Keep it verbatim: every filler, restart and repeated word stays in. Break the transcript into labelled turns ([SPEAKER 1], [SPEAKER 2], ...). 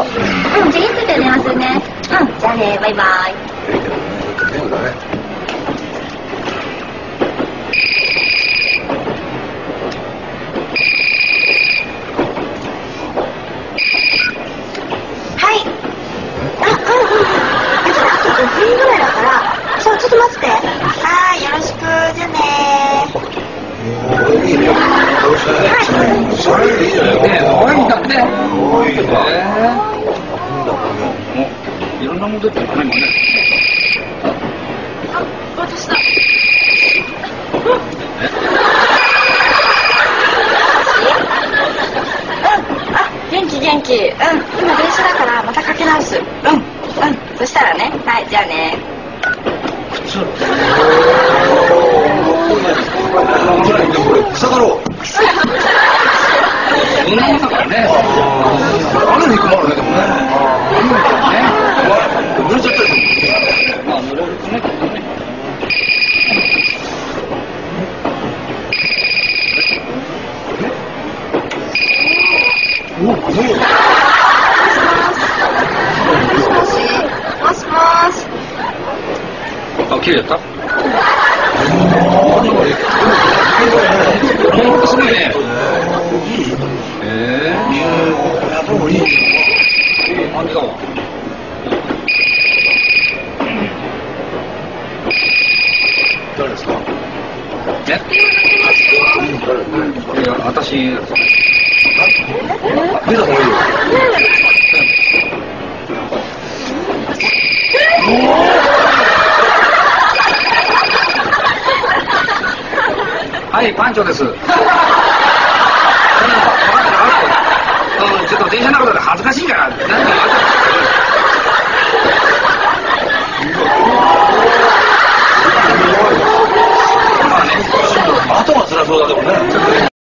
[SPEAKER 1] うん、じゃあゆっくりと寝ますね。うん、じゃあね、バイバイ。
[SPEAKER 2] 全部だね。
[SPEAKER 1] はい。あ、うんうんうん。あとごふんぐらいだから、そう、ちょっと待って。はい、よろしく、じゃあね。
[SPEAKER 2] いいね。それでいいじゃない。
[SPEAKER 3] ね、多いんだね。
[SPEAKER 2] 多いわ。
[SPEAKER 3] いろんなもの出てるね、もうね。
[SPEAKER 1] あ、私だ。元気元気。うん、今電車だからまたかけ直す。うん、うん、そしたらね、はい、じゃあね。
[SPEAKER 3] 靴。
[SPEAKER 2] これ草だろう。
[SPEAKER 3] そんなもんだからね。ある肉もあるね、でもね。濡れちゃったり。まあ、濡れるとね、きっとね。
[SPEAKER 2] おお、
[SPEAKER 1] もしもし。
[SPEAKER 3] あ、綺麗だった。すごいね。ええ。
[SPEAKER 2] やっぱりいい。
[SPEAKER 3] いい感じだわ。
[SPEAKER 2] 誰ですか。
[SPEAKER 3] ね。いや、私。
[SPEAKER 2] 出た方がいいよ。
[SPEAKER 3] はい、パンチョです。うん、ちょっと電車の中で恥ずかしいから、何か